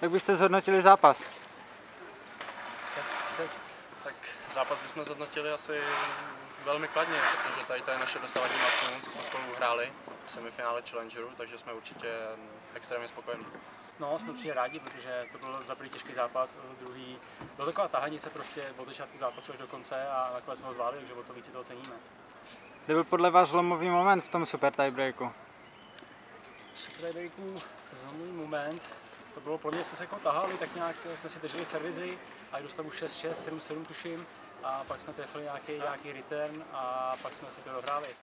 Jak byste zhodnotili zápas? Tak zápas bychom zhodnotili asi velmi kladně, protože tady to je naše dosavadní maximum, co jsme spolu hráli v semifinále Challengeru, takže jsme určitě extrémně spokojení. No, jsme určitě rádi, protože to byl za první těžký zápas, druhý byla taková tahanice prostě od začátku zápasu až do konce a nakonec jsme ho zvládli, takže o to víc si toho ceníme. Kdy byl podle vás zlomový moment v tom super tiebreaku? Super tiebreaku zlomový moment, to bylo pro mě, jsme se jako tahali, tak nějak jsme si drželi servizy a do stavu 6-6, 7-7 tuším a pak jsme trefili nějaký return a pak jsme si to dohráli.